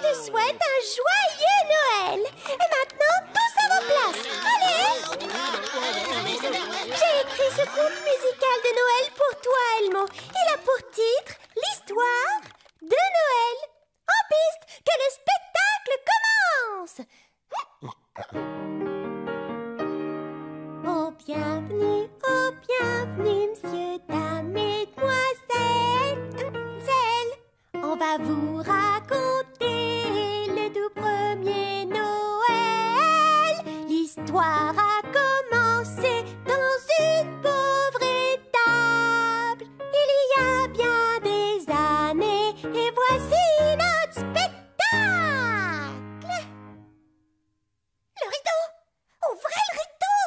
te souhaite un joyeux Noël. Et maintenant, tous à vos places. Allez! J'ai écrit ce conte musical de Noël pour toi, Elmo. Il a pour titre l'histoire de Noël. En piste, que le spectacle commence. Oh bienvenue, monsieur, dame, mesdemoiselles. On va vous raconter le tout premier Noël. L'histoire a commencé dans une pauvre étable. Il y a bien des années, et voici notre spectacle. Le rideau! Ouvrez le rideau!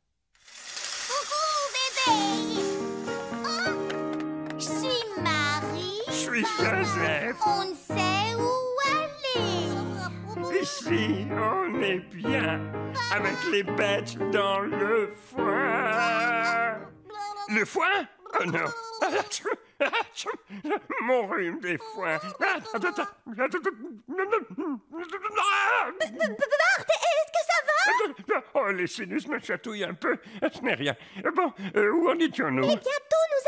Coucou, bébé! Je suis Marie. Je suis Joseph. On ne sait où aller. Ici, on est bien, avec les bêtes dans le foin. Le foin? Oh non. Mon rhume des foins. Bart, est-ce que ça va? Oh, les sinus me chatouillent un peu. Ce n'est rien. Bon, où en étions-nous? Les bientôt nous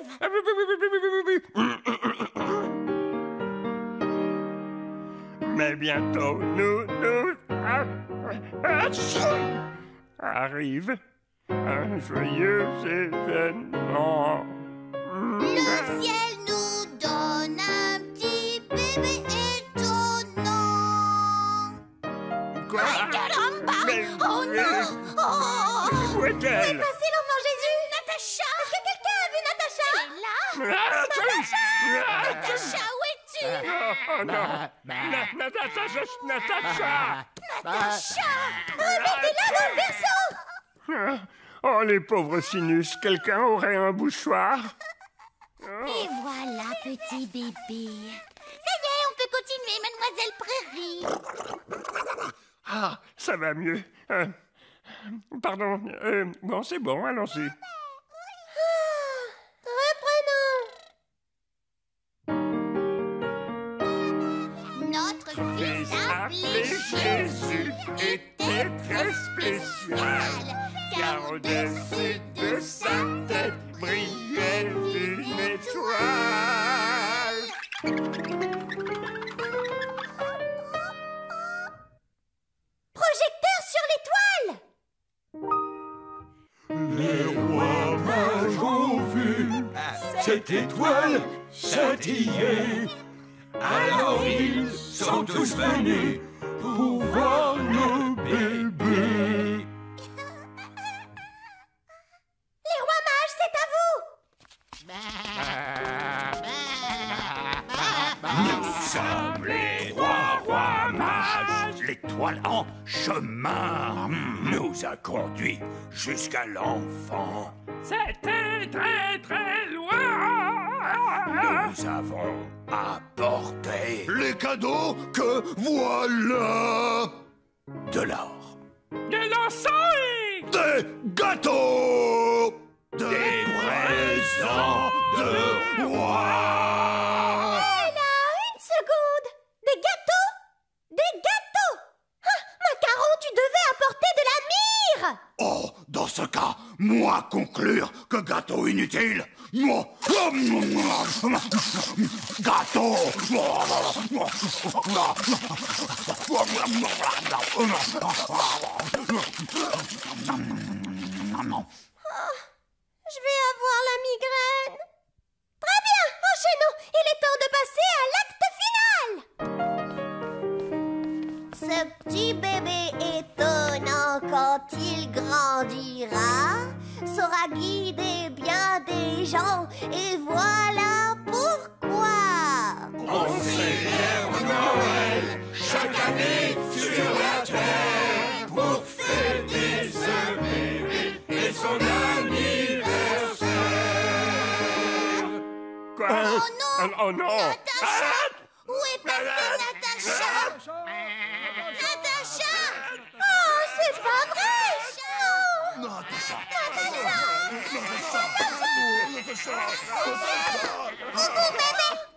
arrive. Mais bientôt, nous arrive un joyeux événement. Le ciel nous donne un petit bébé étonnant. Quoi? Mais Oh non! Oh! où est-elle? C'est l'enfant Jésus! Natacha! Est-ce que quelqu'un a vu Natacha? C'est là! Natacha, où es-tu? Oh non! Natacha! Natacha! Remettez-la dans le berceau! Oh, les pauvres sinus, quelqu'un aurait un bouchoir? Et voilà, petit bébé. Ça y est, on peut continuer, mademoiselle Prairie. Ah, ça va mieux. Pardon, bon, c'est bon, allons-y. Reprenons. Notre fils appelé Jésus était très spécial, car au-dessus de sa tête brillait une étoile. Projecteur sur l'étoile. Les rois mages ont vu cette étoile scintiller. Alors ils sont tous venus pour voir le bébé. Les rois mages, c'est à vous. Nous sommes les trois rois mages. L'étoile en chemin nous a conduits jusqu'à l'enfant. C'était très très loin. Nous avons apporté les cadeaux que voilà. De l'or, De l'encens et des gâteaux, des présents de roi. Là, une seconde. Des gâteaux? Des gâteaux. Ah, Macaron, tu devais apporter de la myrrhe. Oh, dans ce cas, moi conclure que gâteau inutile. Moi, gâteau. Je vais avoir la migraine. Très bien, enchaînons. Il est temps de passer à l'acte final. Ce petit bébé étonnant, quand il grandira, saura guider bien des gens. Et voilà pourquoi. On célèbre Noël chaque année sur la terre pour fêter ce bébé et son anniversaire. quoi? Oh non! Oh non! Natacha! Où est passée Natacha? Natacha! Oh, c'est pas vrai! Non! Natacha! Coucou, bébé!